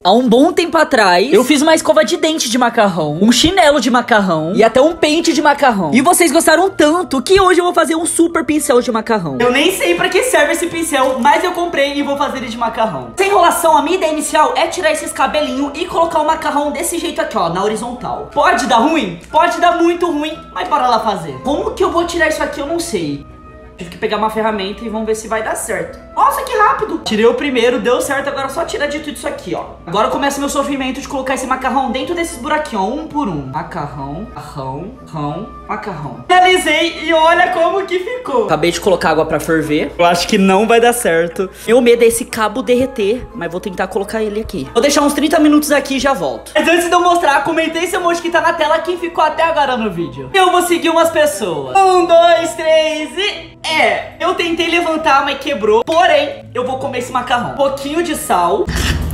Há um bom tempo atrás, eu fiz uma escova de dente de macarrão, um chinelo de macarrão e até um pente de macarrão. E vocês gostaram tanto que hoje eu vou fazer um super pincel de macarrão. Eu nem sei pra que serve esse pincel, mas eu comprei e vou fazer ele de macarrão. Sem enrolação, a minha ideia inicial é tirar esses cabelinhos e colocar o macarrão desse jeito aqui, ó, na horizontal. Pode dar ruim? Pode dar muito ruim, mas bora lá fazer. Como que eu vou tirar isso aqui? Eu não sei. Tive que pegar uma ferramenta e vamos ver se vai dar certo. Nossa, que rápido! Tirei o primeiro, deu certo, agora só tirar de tudo isso aqui, ó. Agora começa o meu sofrimento de colocar esse macarrão dentro desses buraquinhos, ó, um por um. Macarrão, macarrão. Realizei e olha como que ficou. Acabei de colocar água pra ferver. Eu acho que não vai dar certo. Meu medo é esse cabo derreter, mas vou tentar colocar ele aqui. Vou deixar uns 30 minutos aqui e já volto. Mas antes de eu mostrar, comentei esse emoji que tá na tela quem ficou até agora no vídeo. Eu vou seguir umas pessoas. 1, 2, 3 e... eu tentei levantar, mas quebrou. Porém, eu vou comer esse macarrão. Um pouquinho de sal.